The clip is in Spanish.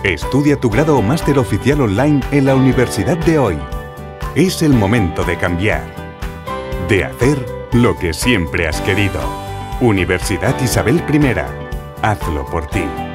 Estudia tu grado o máster oficial online en la universidad de hoy. Es el momento de cambiar, de hacer lo que siempre has querido. Universidad Isabel I. Hazlo por ti.